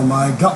Oh my god.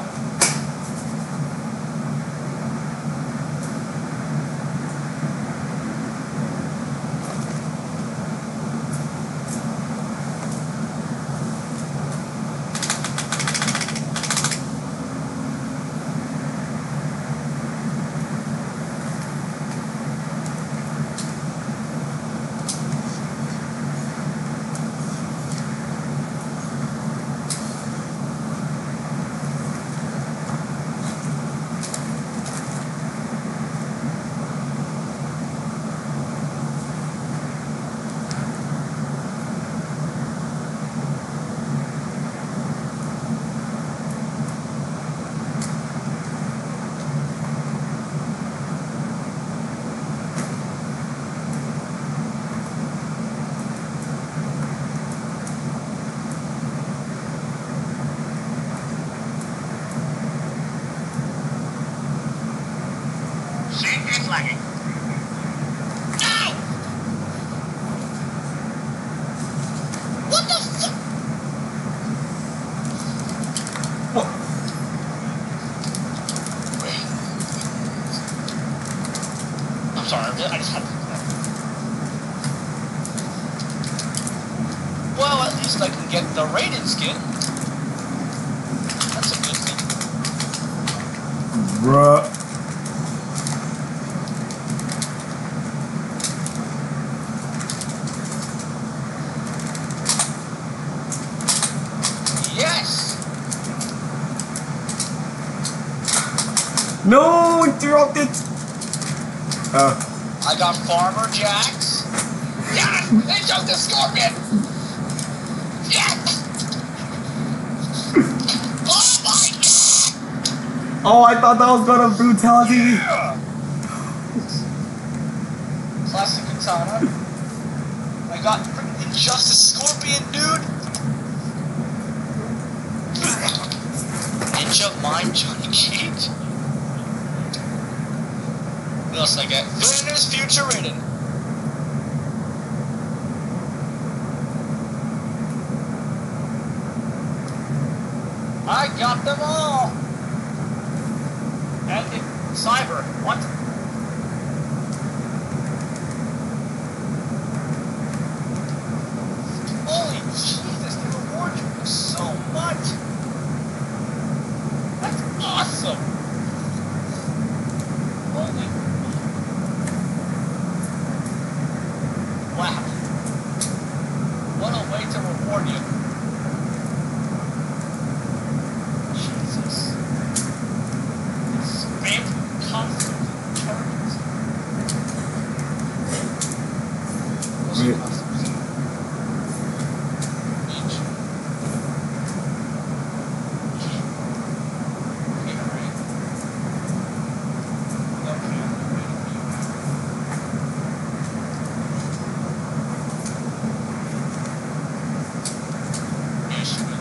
Lagging. No! What the fuck? What? Wait. I'm sorry, I just had to do that. Well, at least I can get the rated skin. That's a good thing. Bruh. Yes! No, he dropped it. I got Farmer Jacks. Yes! They jumped the scorpion! Yes! Oh my god! Oh, I thought that was gonna brutality. Yeah. Classic katana. I got freaking Injustice Scorpion, dude! Inch of mine, Johnny Cage. What else did I get? Flanders Future Ridden. I got them all! And Cyber, what? Holy Jesus, they reward you so much! That's awesome! Holy... Wow. What a way to reward you. Jesus. Spam customs charges. Those are customs. Each. Okay, alright. Okay, I'm waiting for you. Yes, you will.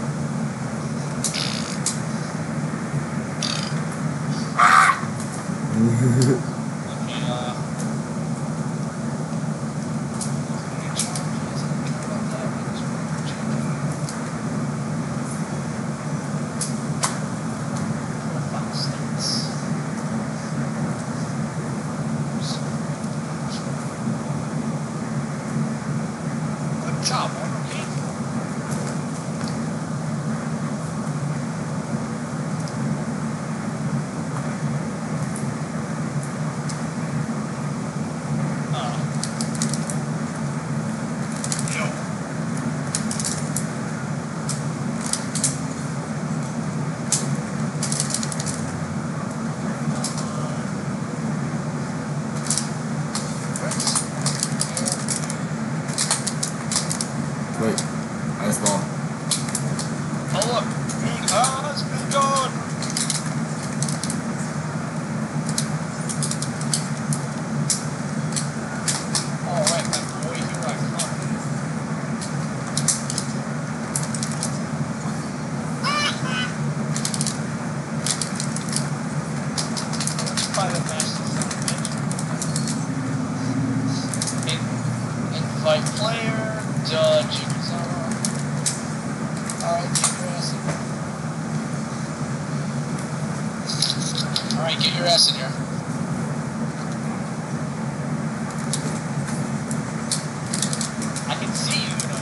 Good job, okay? Wait, I saw. Oh look, it has been done. Alright, my boy, here I come. Private master invite player, Jigsaw. Alright, interesting. Alright, get your ass in here. I can see you, you know.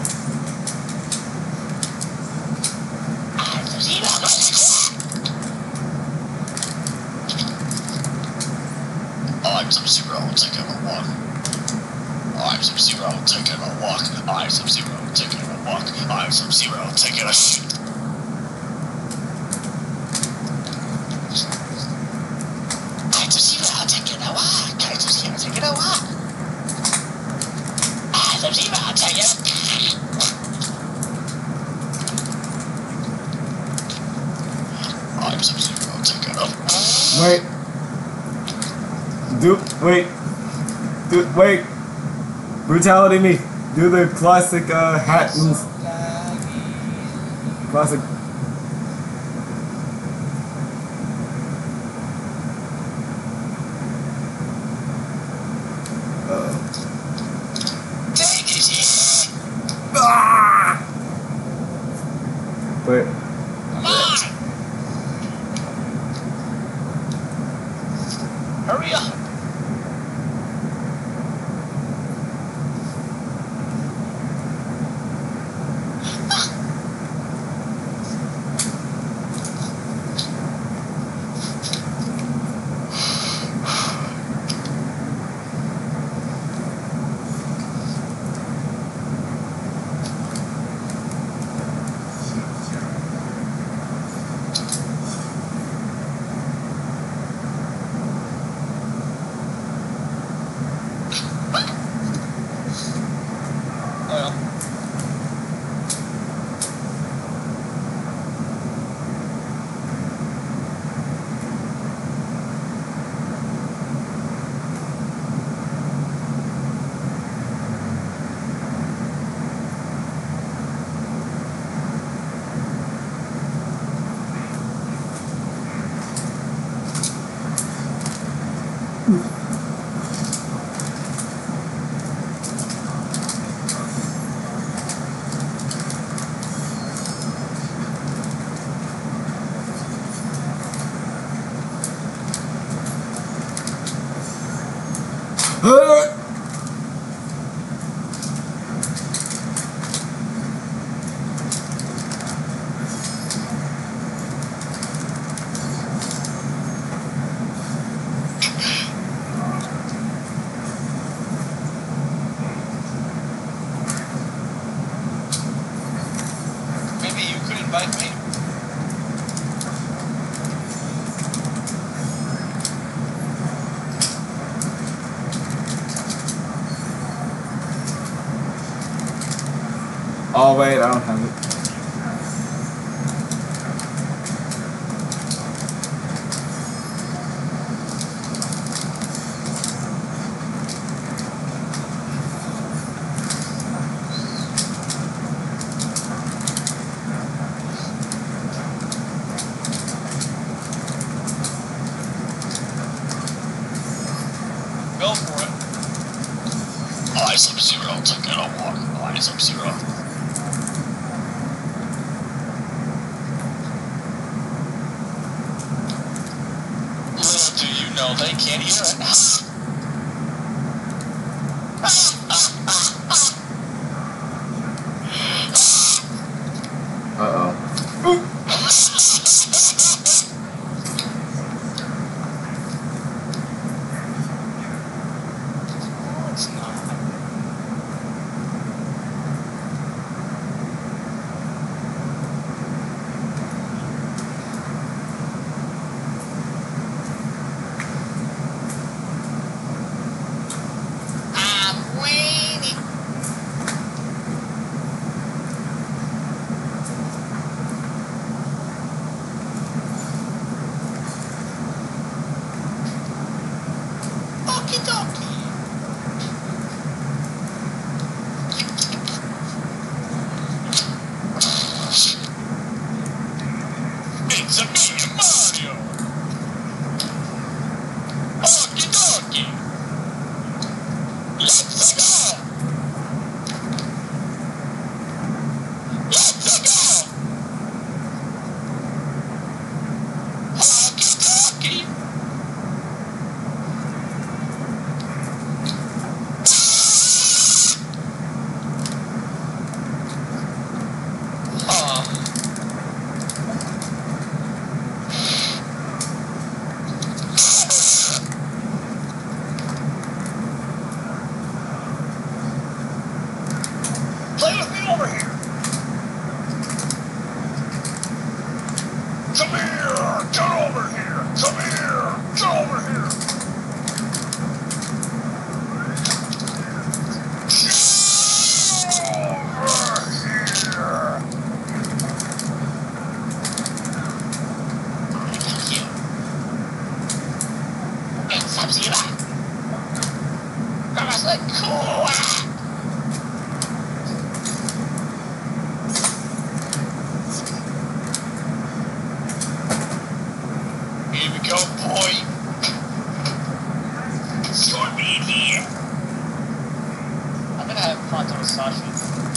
I'm Sub-Zero, taking a walk. I'm Sub-Zero, taking a walk. I'm Sub-Zero, taking a walk. I'm Sub-Zero, taking a shit. I'm Sub-Zero, taking a walk. I'm Sub-Zero, taking a walk. I'm Sub-Zero, taking a... I'm Sub-Zero, taking a... Wait. Wait. Brutality me. Do the classic hat move. Classic. Take it! Ah! Wait. Come on! Hurry up! Maybe you could invite me? Oh wait, I don't have it. Go for it. I Sub-Zero, taking a walk. I Sub-Zero. Little do you know they can't hear it. Uh-oh. It's not. I'm waiting. Okie dokie. It's a me, Mario. Okie dokie. Let's go. Let's go. Okie dokie. Here we go, boy. Scorpion here. I'm gonna have Ponto with Sashi.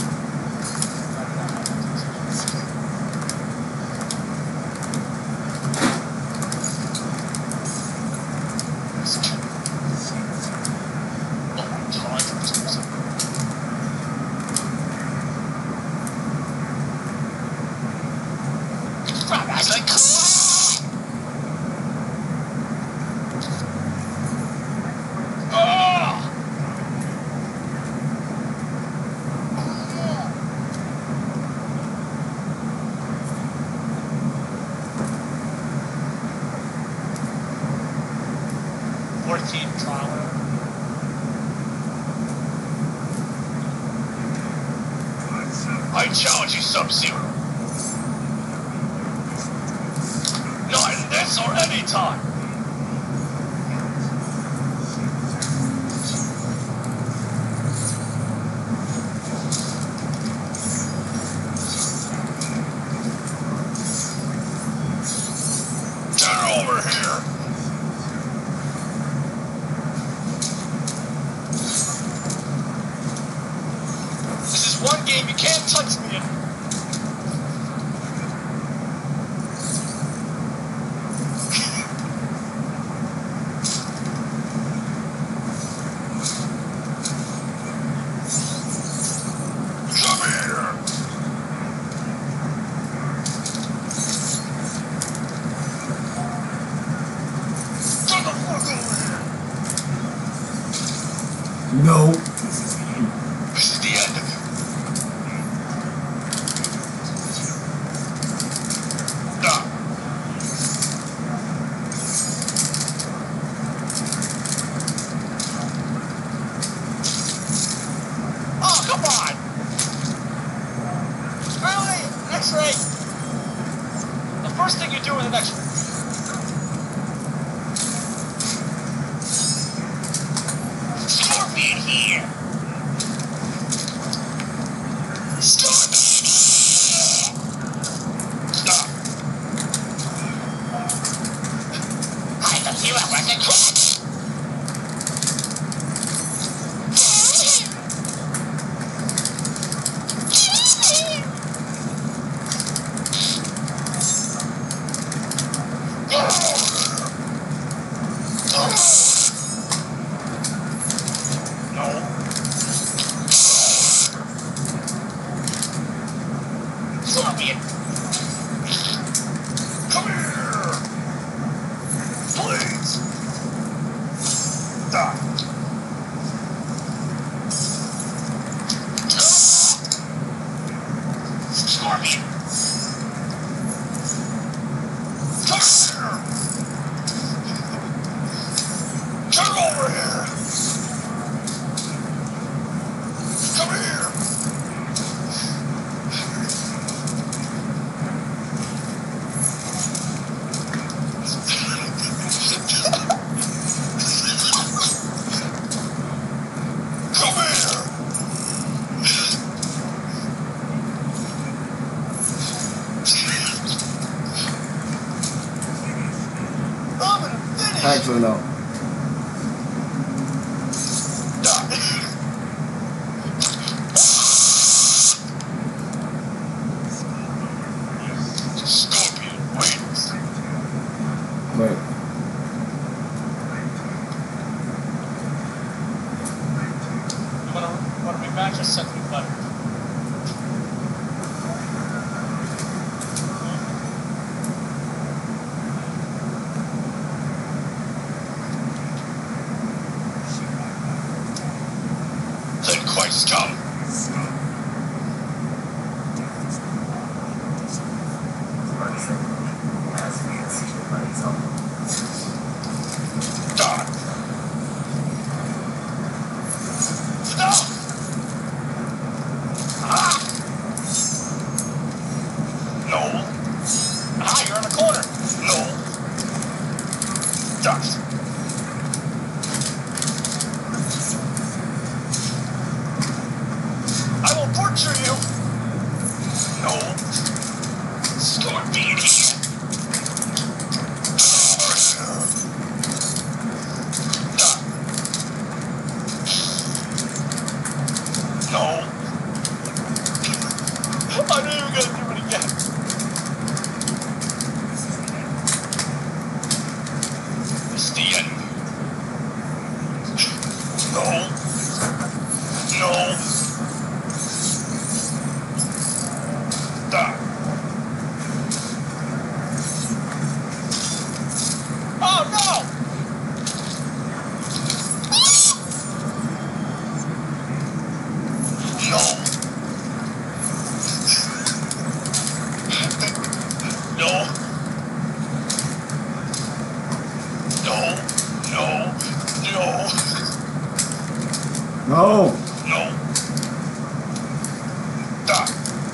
I challenge you, Sub-Zero. Not in this or any time. Get over here. One game you can't touch me in. Come here. Get the fuck over here. No. This is the end of you. X-ray! The first thing you do in the next one. Scorpion here! Scorpion here! Stop! I can feel it working. Scorpion! Come here! Please! Die! Scorpion! Come here! Come over here! Come here! Actually, no. Scorpion, wait. Wait. You wanna rematch or something better? Then Christ come. Die. No. torture you. No. Scorpion here. No. I knew you were gonna do it again. It's the end. No. No. Stop. Oh no! No. No. No. No. No. No. No. Stop.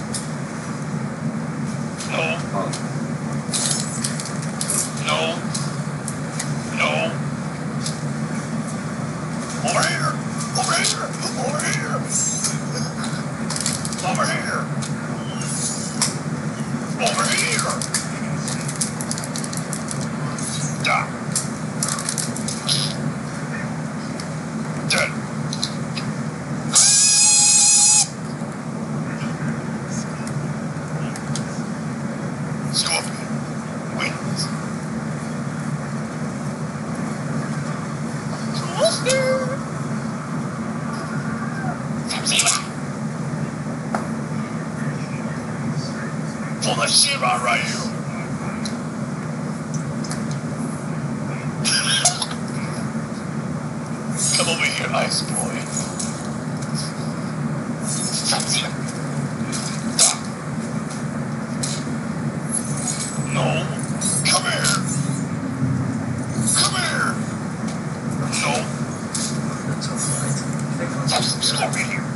No. Oh. No. No. Over here. Over here. Over here. Over here. Over here. Stop. Dead. Scorpion wins. Sub-Zero. Pull the shit out right here. Come over here, Ice Boy. Sub-Zero. Stop. No. Come here. Come here. No. Scorpion here.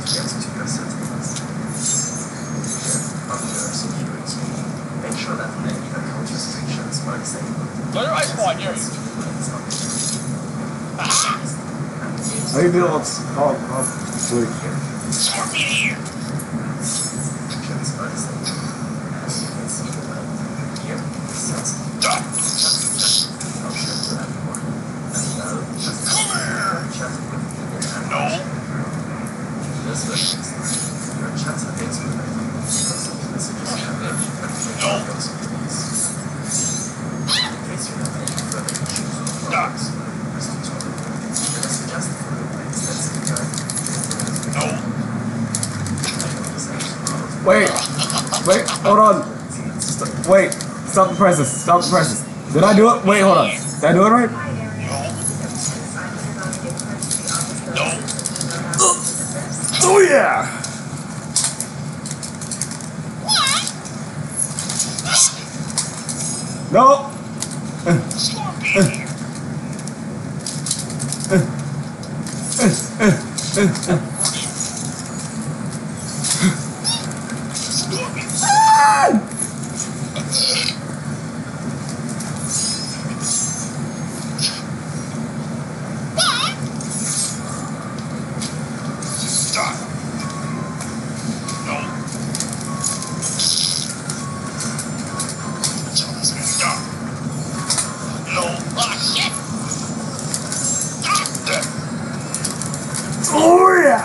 Make sure that any culture restrictions are disabled. Go to Ice Boy, here. How you doing? Wait. Scorpion here. Restrictions are disabled. As you can see, here, sensitive Stop. option to everyone. And now, just Come here. chat with the No. This way, your chats are excluded. Because of the messages you have made, No. in case you have any further issues or problems, Mr. Torre, let us suggest for an extensive guide. No. Wait. Wait. Hold on. Wait. Stop the presses. Stop the presses. Did I do it? Wait. Hold on. Did I do it right? No. Oh yeah. No. Scorpion here. Scorpion. Stop. No. Stop. No. Ah, shit. Stop. Dead. Oh yeah.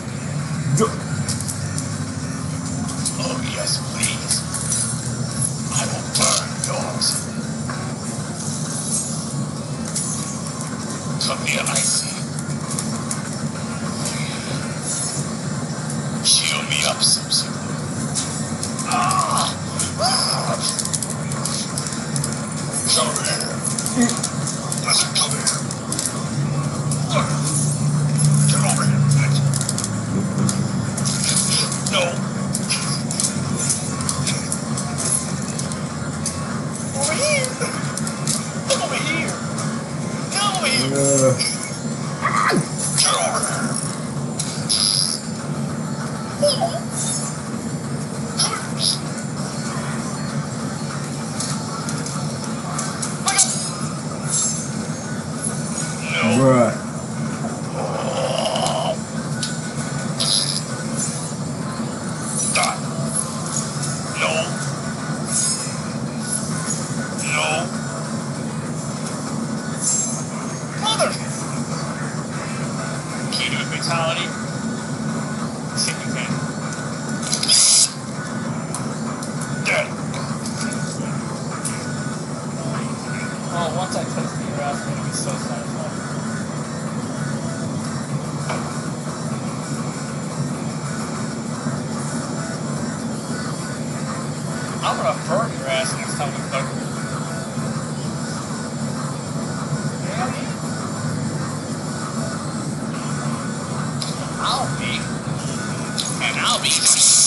Oh, yes, please. I will burn yours. Come here, Icy. Shield me up, Sub-Zero. Ah! Ah! Come here. Listen, come here. Get over here, bitch. No. Over here. Come over here. Come over here. Get over here. Come here. No. Bruh. Fatality. See if you can. Dead. Oh, once I touch the grass, I'm gonna be so satisfied. I'm gonna burn your ass next time we fuck. I'll be.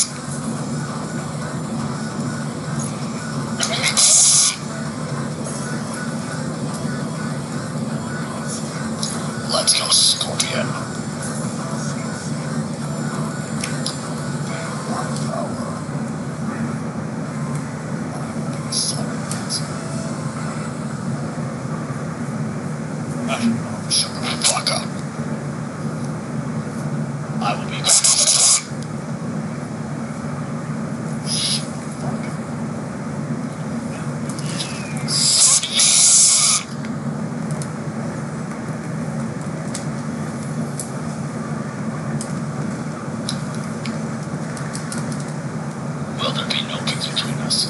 Let's go, Scorpion. Shut the fuck up. I will be back. Will there be no kings between us?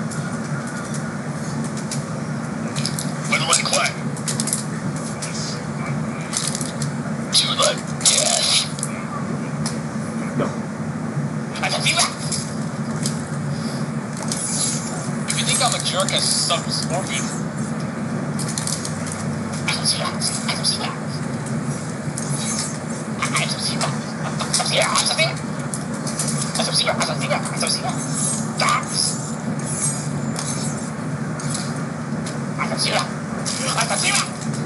By the way, Clay. To the death. No. I don't see that. If you think I'm a jerk as some Scorpion, I don't see that. I don't see that. I don't see that. I don't see that. I don't see that. I don't see that. I don't see that. I don't see that. That's. I don't see that. I don't see that.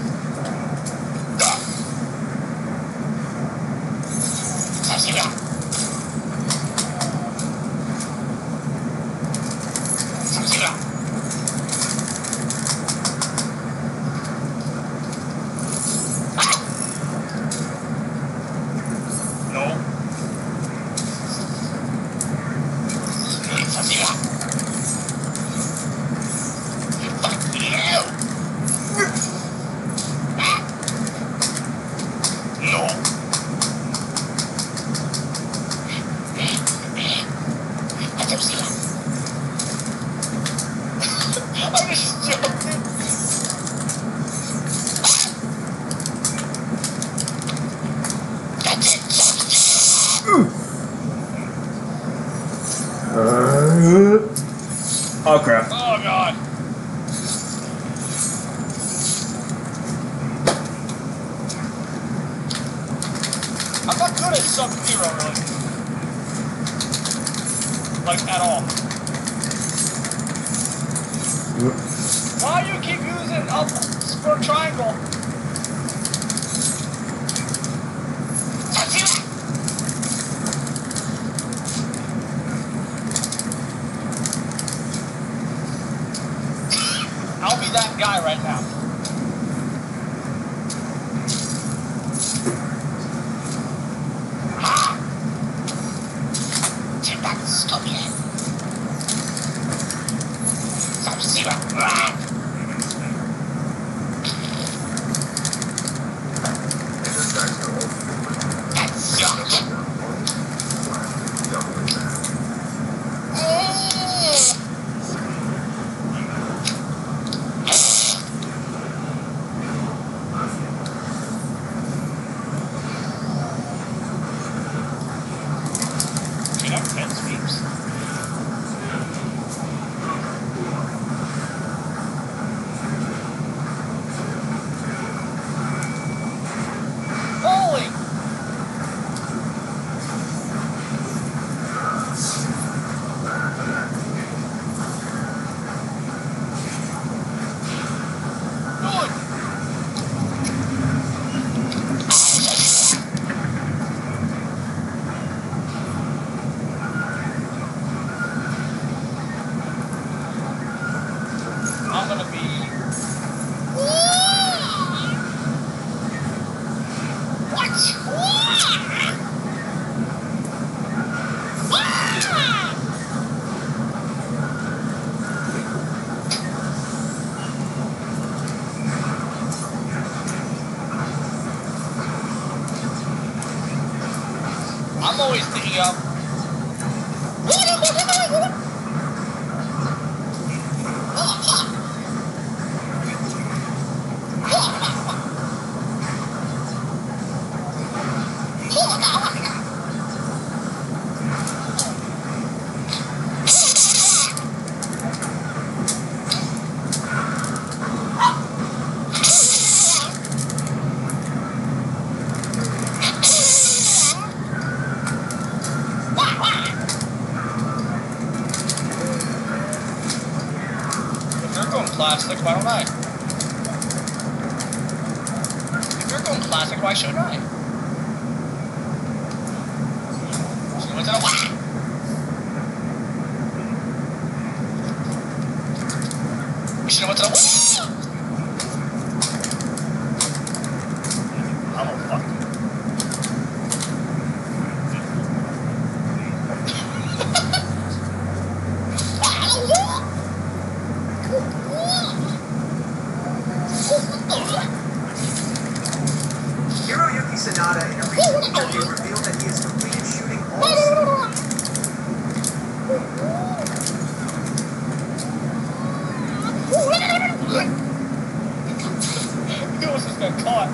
Oh crap. Oh god. I'm not good at Sub-Zero, really. Like, at all. Why do you keep using up square triangle? I'll be that guy right now. Take that, Scorpion. Sub-Zero. That's your... I'm always thinking of. Classic, why don't I? If you're going classic, why shouldn't I? She went to the we should have went to the I'm a fuck. Hiroyuki Sanada in a recent interview revealed that he has completed shooting all scenes. He almost just got caught.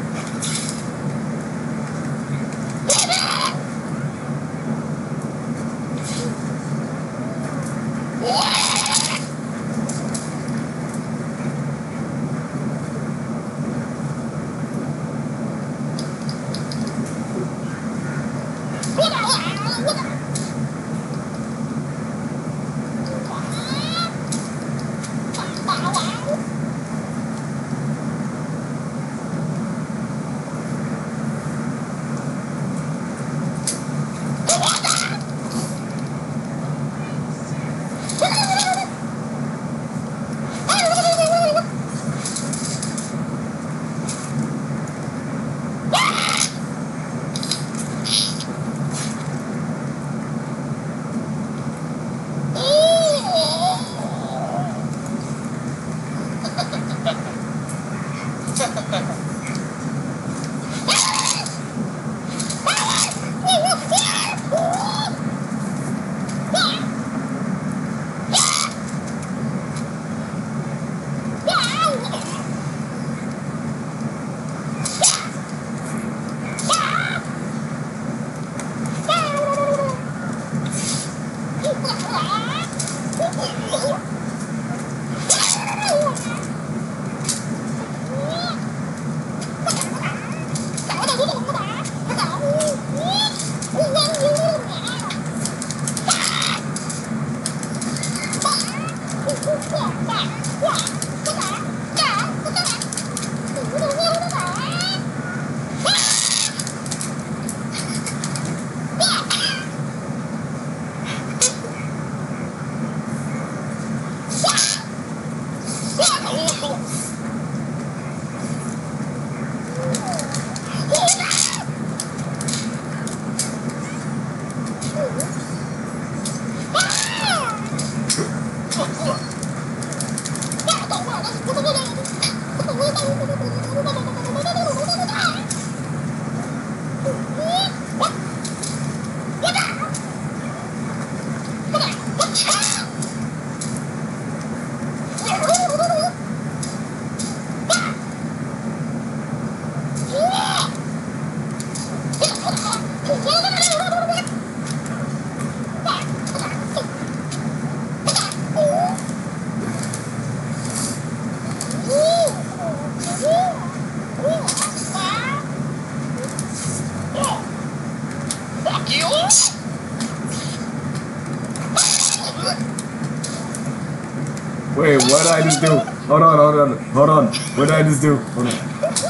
Wait, what did I just do? Hold on. What did I just do? Hold on.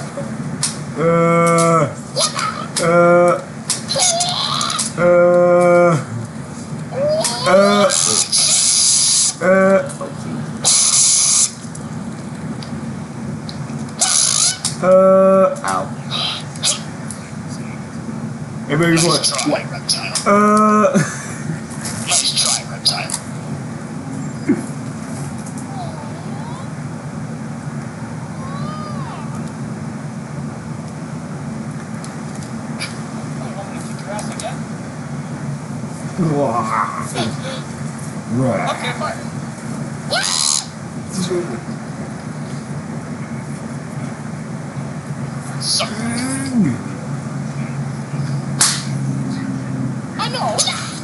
Ow. Hey, baby boy. Nice try, reptile. Nice try, reptile. Want me to kick your ass again? Right. Okay, fine. So, I know.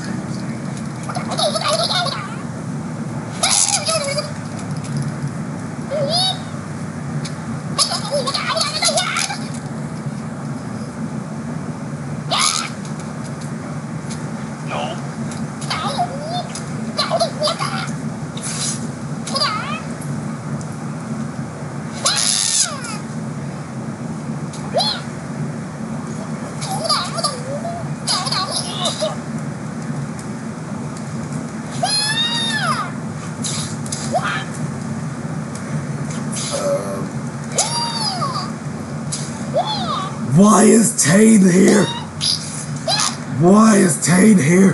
Why is Tane here? Why is Tane here?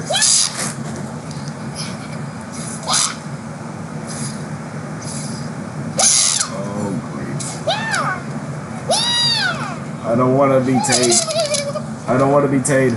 Oh, great. I don't want to be Tane. I don't want to be Tane.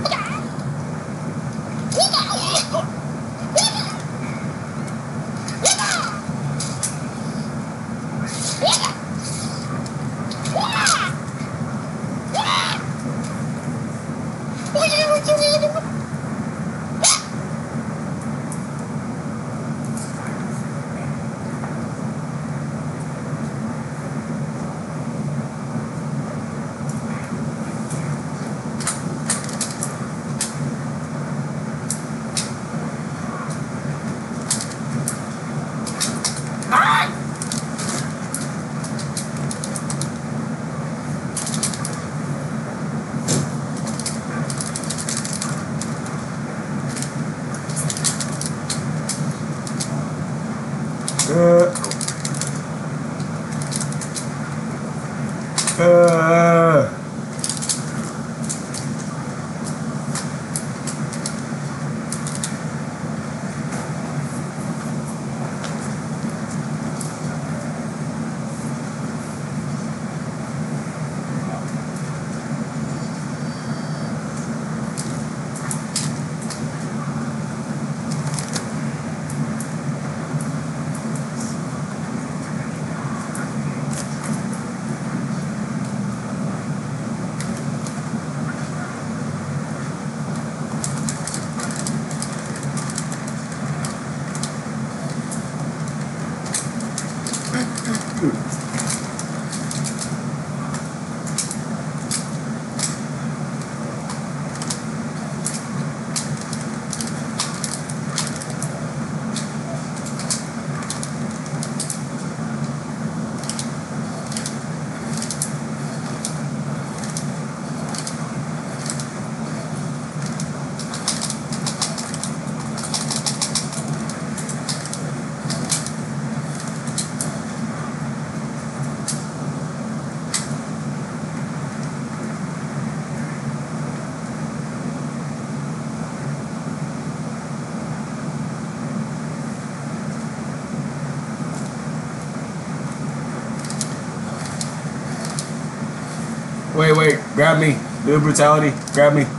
Wait, grab me. Do brutality. Grab me.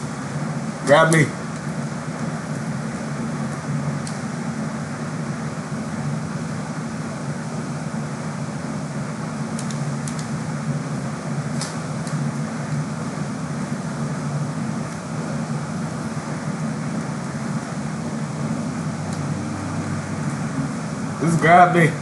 Grab me. Just grab me.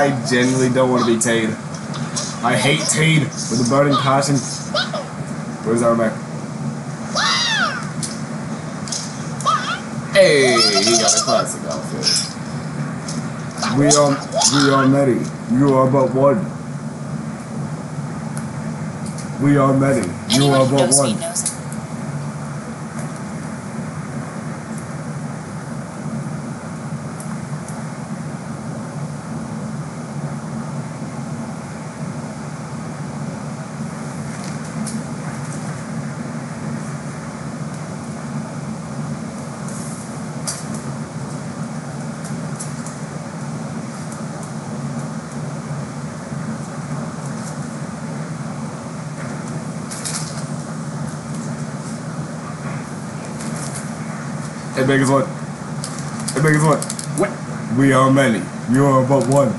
I genuinely don't want to be Tade. I hate Tade with a burning passion. Where's our man? Hey, he got a classic outfit. We are many. You are but one. We are many. You Anyone are who but knows me one. knows it. Hey, biggest one. Hey, biggest one. What? We are many. You are but one.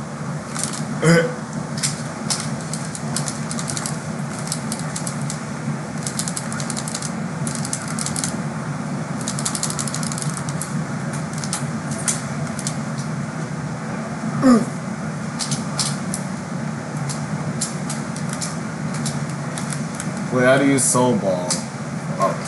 Wait, how do you soul ball? Oh.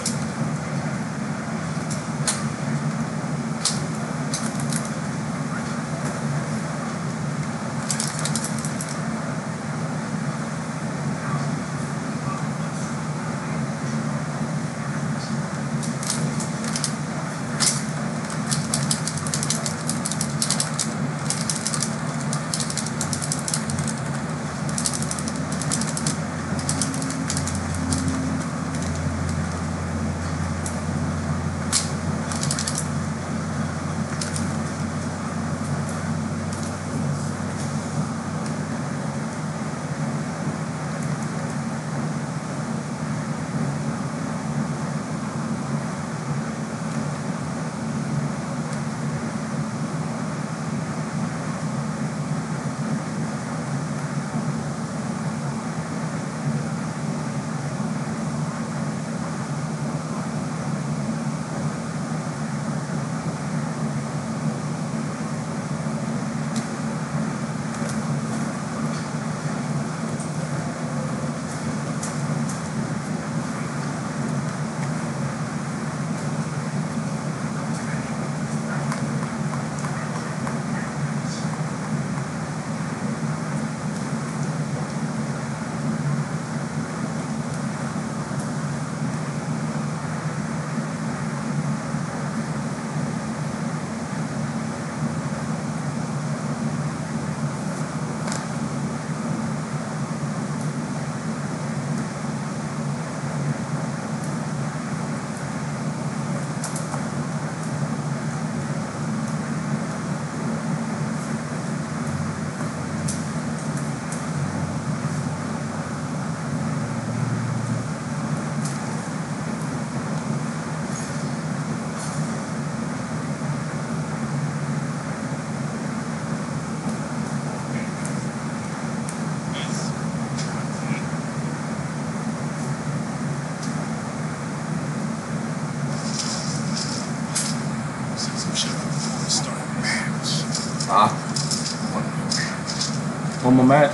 One more match?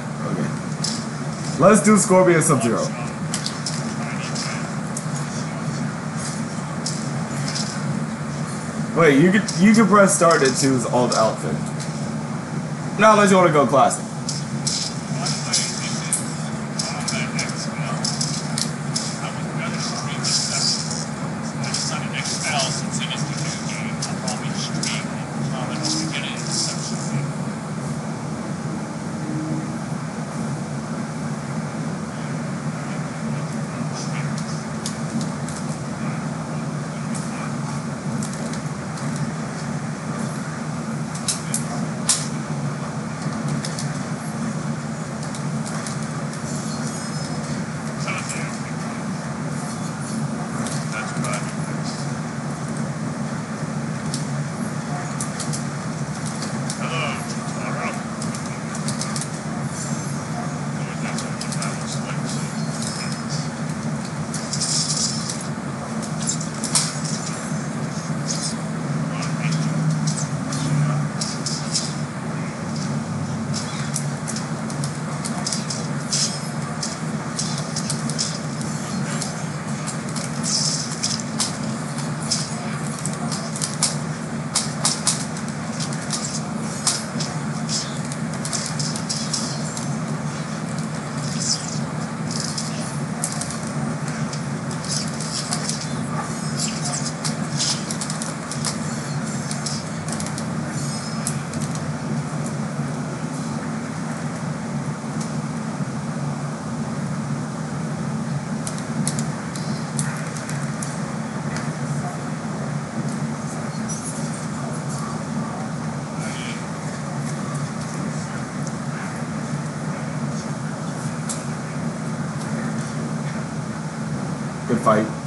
Okay. Let's do Scorpion Sub-Zero. Wait, you can press start to choose alt outfit. Now unless you want to go classic. fight.